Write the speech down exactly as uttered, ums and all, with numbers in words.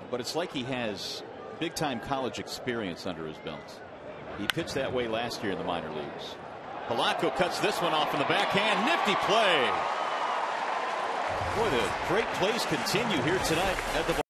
but it's like he has big time college experience under his belt. He pitched that way last year in the minor leagues. Polanco cuts this one off in the backhand. Nifty play. Boy, the great plays continue here tonight at the